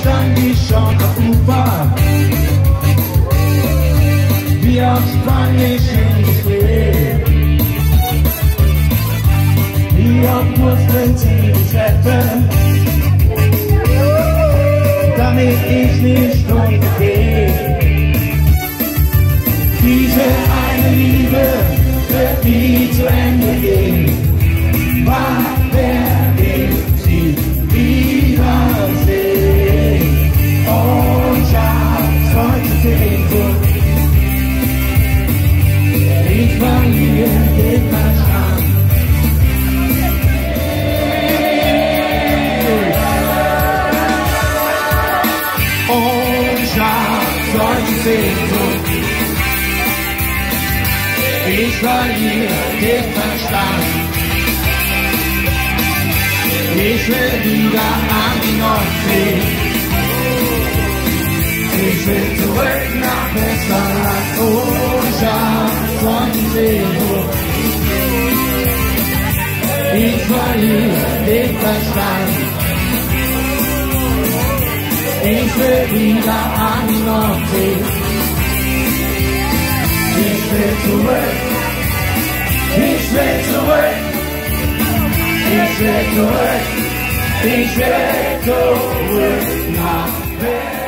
stand ich schon auf Ufer. Wie oft sprang ich in die See. Wie oft mussten sie mich retten, damit ich nicht untergehe. Diese eine Liebe wird nie zu Ende gehen. Wann werde ich sie wiedersehen? Und ich hab's heute Sehnsucht. Ich verliere den Verstand. Und ich hab's heute Sehnsucht. Ich verliere den Verstand. Ich will wieder an die Nordsee. Ich will zurück nach Westerland. Oh, ich hab's von Sehnsucht. Ich verliere den Verstand. Ich will wieder an die Nordsee. Ich will zurück. Ich will zurück. Ich will zurück. Ich will zurück nach Berlin.